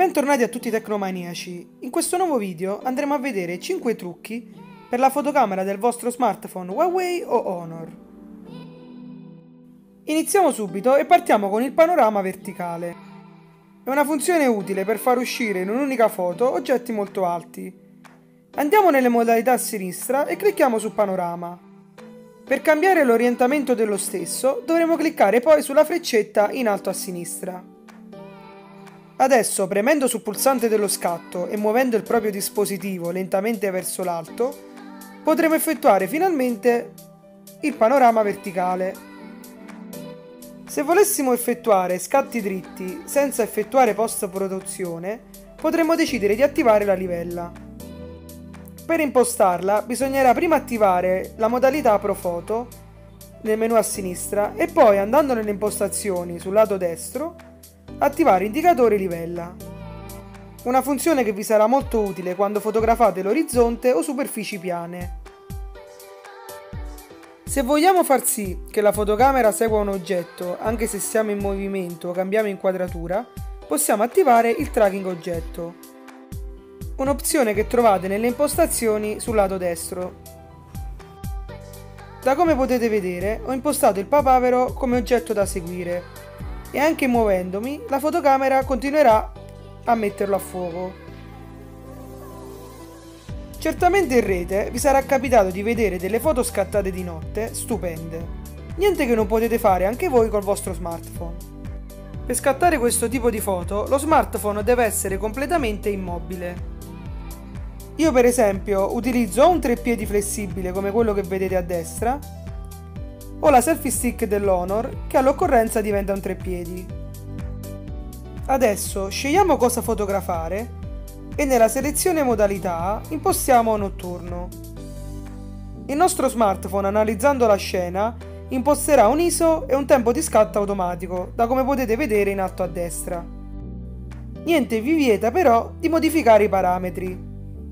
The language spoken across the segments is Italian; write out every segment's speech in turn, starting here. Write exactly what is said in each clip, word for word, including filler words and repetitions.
Bentornati a tutti i tecnomaniaci. In questo nuovo video andremo a vedere cinque trucchi per la fotocamera del vostro smartphone Huawei o Honor. Iniziamo subito e partiamo con il panorama verticale. È una funzione utile per far uscire in un'unica foto oggetti molto alti. Andiamo nelle modalità a sinistra e clicchiamo su panorama. Per cambiare l'orientamento dello stesso dovremo cliccare poi sulla freccetta in alto a sinistra. Adesso, premendo sul pulsante dello scatto e muovendo il proprio dispositivo lentamente verso l'alto, potremo effettuare finalmente il panorama verticale. Se volessimo effettuare scatti dritti senza effettuare post-produzione, potremmo decidere di attivare la livella. Per impostarla bisognerà prima attivare la modalità Pro Photo nel menu a sinistra e poi, andando nelle impostazioni sul lato destro, attivare indicatore livella. Una funzione che vi sarà molto utile quando fotografate l'orizzonte o superfici piane. Se vogliamo far sì che la fotocamera segua un oggetto anche se siamo in movimento o cambiamo inquadratura, possiamo attivare il tracking oggetto, un'opzione che trovate nelle impostazioni sul lato destro. Da come potete vedere, ho impostato il papavero come oggetto da seguire e anche muovendomi la fotocamera continuerà a metterlo a fuoco. Certamente in rete vi sarà capitato di vedere delle foto scattate di notte stupende, niente che non potete fare anche voi col vostro smartphone. Per scattare questo tipo di foto lo smartphone deve essere completamente immobile. Io per esempio utilizzo un treppiedi flessibile come quello che vedete a destra, o la selfie stick dell'Honor che all'occorrenza diventa un treppiedi. Adesso scegliamo cosa fotografare e nella selezione modalità impostiamo notturno. Il nostro smartphone, analizzando la scena, imposterà un I S O e un tempo di scatto automatico, da come potete vedere in alto a destra. Niente vi vieta però di modificare i parametri.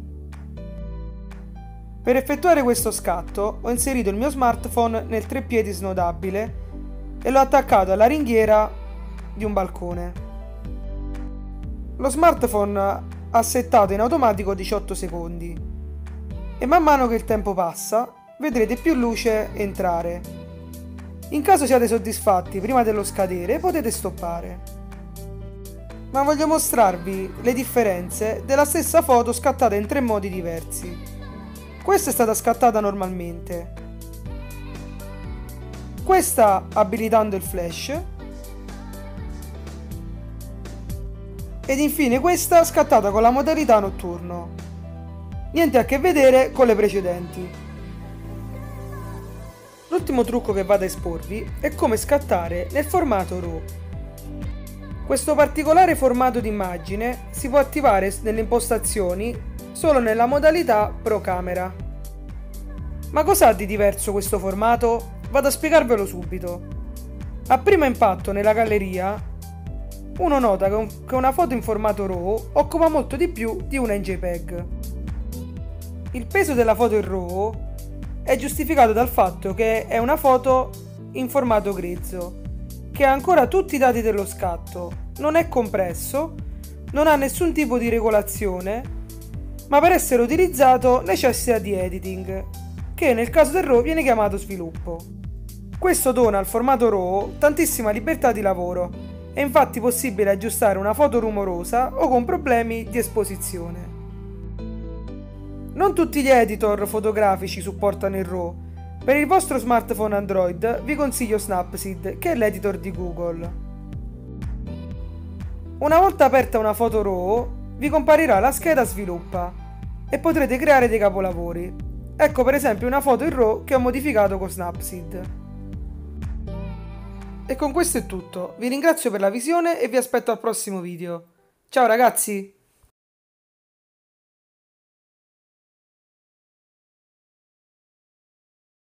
Per effettuare questo scatto ho inserito il mio smartphone nel treppiedi snodabile e l'ho attaccato alla ringhiera di un balcone. Lo smartphone ha settato in automatico diciotto secondi e man mano che il tempo passa vedrete più luce entrare. In caso siate soddisfatti prima dello scadere potete stoppare. Ma voglio mostrarvi le differenze della stessa foto scattata in tre modi diversi. Questa è stata scattata normalmente, questa abilitando il flash ed infine questa scattata con la modalità notturno. Niente a che vedere con le precedenti. L'ultimo trucco che vado a esporvi è come scattare nel formato RAW. Questo particolare formato di immagine si può attivare nelle impostazioni solo nella modalità Pro Camera. Ma cos'ha di diverso questo formato? Vado a spiegarvelo subito. A primo impatto nella galleria uno nota che una foto in formato RAW occupa molto di più di una in JPEG. Il peso della foto in RAW è giustificato dal fatto che è una foto in formato grezzo, che ha ancora tutti i dati dello scatto, non è compresso, non ha nessun tipo di regolazione, ma per essere utilizzato necessita di editing, che nel caso del RAW viene chiamato sviluppo. Questo dona al formato RAW tantissima libertà di lavoro, è infatti possibile aggiustare una foto rumorosa o con problemi di esposizione. Non tutti gli editor fotografici supportano il RAW. Per il vostro smartphone Android vi consiglio Snapseed, che è l'editor di Google. Una volta aperta una foto RAW, vi comparirà la scheda Sviluppa e potrete creare dei capolavori. Ecco per esempio una foto in RAW che ho modificato con Snapseed. E con questo è tutto, vi ringrazio per la visione e vi aspetto al prossimo video. Ciao ragazzi!